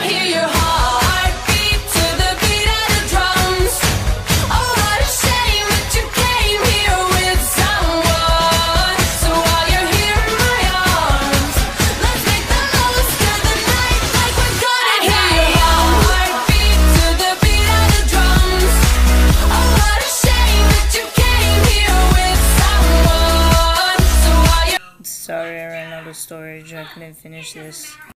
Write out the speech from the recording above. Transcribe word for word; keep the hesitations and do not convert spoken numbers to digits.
hear your heart beat to the beat of the drums. Oh, what a shame that you came here with someone. So while you're here in my arms, let's make the most of the night like we're gonna die. I hear your heart beat to the beat of the drums. Oh, what a shame that you came here with someone. So while you're Sorry, I ran out of storage. I couldn't finish this.